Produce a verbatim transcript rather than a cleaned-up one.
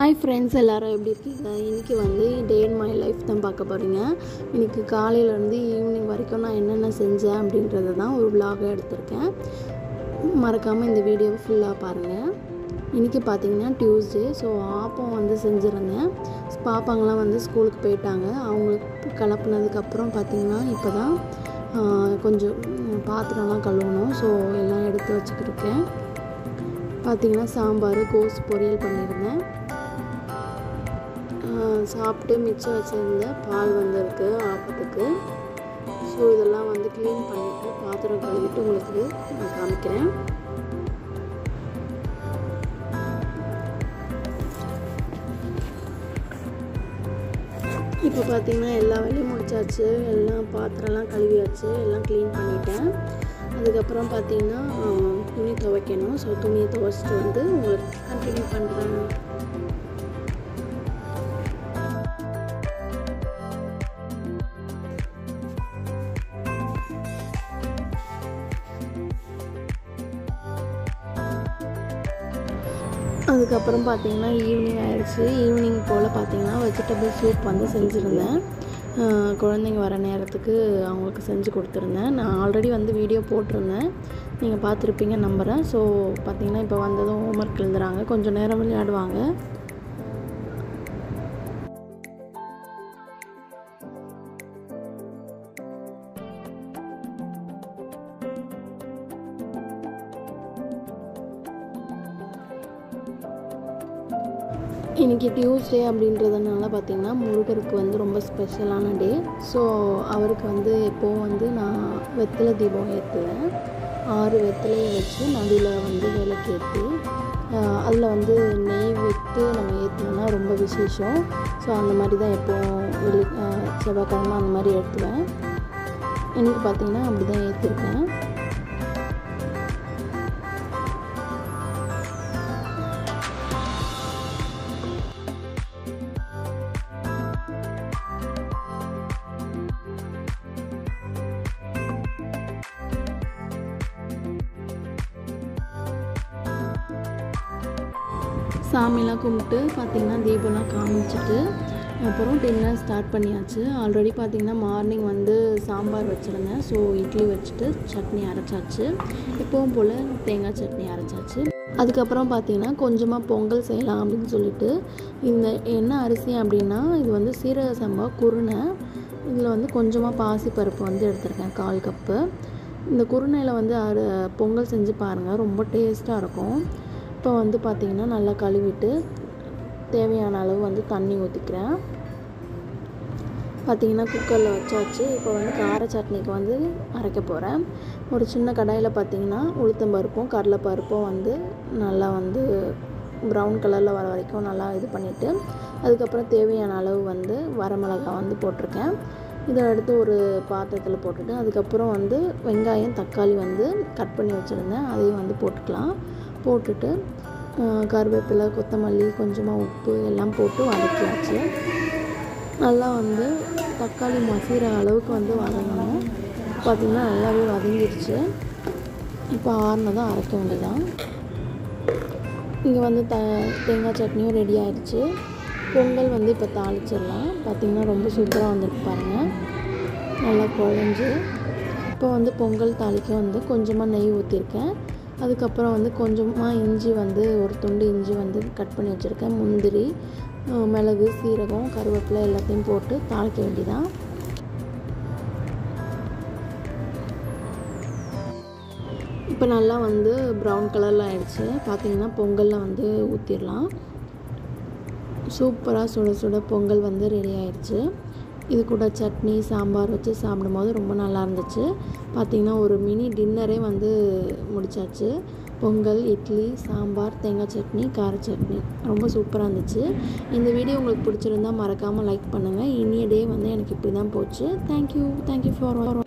Hi friends, எல்லோரும் எப்படி இருக்கீங்க? இன்றைக்கி வந்து டே இன் மை லைஃப் தான் பார்க்க போகிறீங்க. இன்றைக்கி காலையிலேருந்து ஈவினிங் வரைக்கும் நான் என்னென்ன செஞ்சேன் அப்படின்றது தான் ஒரு விலாகாக எடுத்திருக்கேன். மறக்காமல் இந்த வீடியோவை ஃபுல்லாக பாருங்கள். இன்றைக்கி பார்த்திங்கன்னா டியூஸ்டே. ஸோ ஆப்பம் வந்து செஞ்சுருந்தேன். பாப்பாங்களாம் வந்து ஸ்கூலுக்கு போயிட்டாங்க. அவங்களுக்கு கிளப்புனதுக்கப்புறம் பார்த்திங்கன்னா இப்போ தான் கொஞ்சம் பாத்திரம்லாம் கழுவணும். ஸோ எல்லாம் எடுத்து வச்சுக்கிருக்கேன். பார்த்திங்கன்னா சாம்பார், கோஸ் பொரியல் பண்ணியிருந்தேன். சாப்பிட்டு மிச்சம் வச்சுருந்த பால் வந்துருக்கு ஆப்பத்துக்கு. ஸோ இதெல்லாம் வந்து க்ளீன் பண்ணிவிட்டு பாத்திரம் கழுவிட்டு உங்களுக்கு நான் காமிக்கிறேன். இப்போ பார்த்திங்கன்னா எல்லா வேலையும் முடிச்சாச்சு. எல்லாம் பாத்திரம்லாம் கழுவியாச்சு, எல்லாம் க்ளீன் பண்ணிட்டேன். அதுக்கப்புறம் பார்த்திங்கன்னா துணி துவைக்கணும். ஸோ துணியை துவைச்சிட்டு வந்து உங்களுக்கு கண்டினியூ பண்ணுறேன். அதுக்கப்புறம் பார்த்திங்கன்னா ஈவினிங் ஆகிடுச்சு. ஈவினிங் போல் பார்த்திங்கன்னா வெஜிடபிள் சூப் வந்து செஞ்சுருந்தேன். குழந்தைங்க வர நேரத்துக்கு அவங்களுக்கு செஞ்சு கொடுத்துருந்தேன். நான் ஆல்ரெடி வந்து வீடியோ போட்டிருந்தேன், நீங்கள் பார்த்துருப்பீங்க நம்புகிறேன். ஸோ பார்த்திங்கன்னா இப்போ வந்ததும் ஹோம்ஒர்க் எழுதுகிறாங்க, கொஞ்சம் நேரம் விளையாடுவாங்க. இன்றைக்கி டியூஸ்டே அப்படின்றதுனால பார்த்திங்கன்னா முருகருக்கு வந்து ரொம்ப ஸ்பெஷலான டே. ஸோ அவருக்கு வந்து எப்போவும் வந்து நான் வெத்தலை தீபம் ஏற்றுவேன். ஆறு வெத்தலையை வச்சு நடுவில் வந்து விளக்கு ஏற்றி அதில் வந்து நெய் விட்டு நம்ம ஏற்றினோம்னா ரொம்ப விசேஷம். ஸோ அந்த மாதிரி தான் எப்போவும் வெள்ளி செவ்வாய்க்கிழமை அந்த மாதிரி ஏற்றுவேன். இன்றைக்கி பார்த்திங்கன்னா அப்படி தான் ஏற்றிருக்கேன். சாமிலாம் கும்பிட்டு பார்த்திங்கன்னா தீபம்லாம் காமிச்சிட்டு அப்புறம் டின்னர் ஸ்டார்ட் பண்ணியாச்சு. ஆல்ரெடி பார்த்திங்கன்னா மார்னிங் வந்து சாம்பார் வச்சுருந்தேன். ஸோ இட்லி வச்சுட்டு சட்னி அரைச்சாச்சு. எப்பவும் போல் தேங்காய் சட்னி அரைச்சாச்சு. அதுக்கப்புறம் பார்த்திங்கன்னா கொஞ்சமாக பொங்கல் செய்யலாம் அப்படின்னு சொல்லிட்டு இந்த என்ன அரிசி அப்படின்னா இது வந்து சீரக சம்பா குருணை. இதில் வந்து கொஞ்சமாக பாசிப்பருப்பு வந்து எடுத்திருக்கேன், கால் கப்பு. இந்த குருணையில் வந்து அரு பொங்கல் செஞ்சு பாருங்கள், ரொம்ப டேஸ்ட்டாக இருக்கும். இப்போ வந்து பார்த்திங்கன்னா நல்லா கழுவிட்டு தேவையான அளவு வந்து தண்ணி ஊற்றிக்கிறேன். பார்த்திங்கன்னா குக்கரில் வச்சாச்சு. இப்போ வந்து கார சட்னிக்கு வந்து அரைக்க போகிறேன். ஒரு சின்ன கடாயில் பார்த்திங்கன்னா உளுத்தம்பருப்பும் கடலைப்பருப்பும் வந்து நல்லா வந்து ப்ரௌன் கலரில் வர வரைக்கும் நல்லா இது பண்ணிவிட்டு அதுக்கப்புறம் தேவையான அளவு வந்து வரமிளகாய் வந்து போட்டிருக்கேன். இதை எடுத்து ஒரு பாத்திரத்தில் போட்டுட்டு அதுக்கப்புறம் வந்து வெங்காயம் தக்காளி வந்து கட் பண்ணி வச்சுருந்தேன், அதையும் வந்து போட்டுக்கலாம். போட்டுட்டு கருவேப்பிலை, கொத்தமல்லி, கொஞ்சமாக உப்பு எல்லாம் போட்டு வதக்கியாச்சு. நல்லா வந்து தக்காளி மசிகிற அளவுக்கு வந்து வதங்கணும். பார்த்திங்கன்னா நல்லாவே வதங்கிடுச்சு. இப்போ ஆறுனதான் அரைக்க வேண்டியதான். இங்கே வந்து த தேங்காய் சட்னியும் ரெடி ஆகிடுச்சு. பொங்கல் வந்து இப்போ தாளிச்சிடலாம். பார்த்திங்கன்னா ரொம்ப சூப்பராக வந்துருக்கு பாருங்கள், நல்லா குழஞ்சி. இப்போ வந்து பொங்கல் தாளிக்க வந்து கொஞ்சமாக நெய் ஊற்றிருக்கேன். அதுக்கப்புறம் வந்து கொஞ்சமாக இஞ்சி வந்து ஒரு துண்டு இஞ்சி வந்து கட் பண்ணி வச்சுருக்கேன். முந்திரி, மிளகு, சீரகம், கருவேப்பிலை எல்லாத்தையும் போட்டு தாளிக்க வேண்டியதான். இப்போ நல்லா வந்து ப்ரௌன் கலரில் ஆகிடுச்சு. பார்த்திங்கன்னா பொங்கலில் வந்து ஊற்றிடலாம். சூப்பராக சுட சுட பொங்கல் வந்து ரெடி ஆகிடுச்சு. இது கூட சட்னி சாம்பார் வச்சு சாப்பிடும்போது ரொம்ப நல்லா இருந்துச்சு. பார்த்திங்கன்னா ஒரு மினி டின்னரே வந்து முடித்தாச்சு. பொங்கல், இட்லி, சாம்பார், தேங்காய் சட்னி, கார சட்னி ரொம்ப சூப்பராக இருந்துச்சு. இந்த வீடியோ உங்களுக்கு பிடிச்சிருந்தால் மறக்காமல் லைக் பண்ணுங்கள். இனிய டே வந்து எனக்கு இப்படி தான் போச்சு. Thank you thank you for